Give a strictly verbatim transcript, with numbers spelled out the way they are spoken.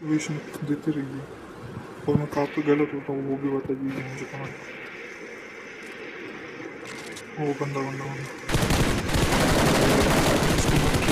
Vision देते रहिए और मैं कहाँ पे गलत होता हूँ वो भी बता दीजिए मुझे कमेंट। वो बंदा बंदा बंदा इसको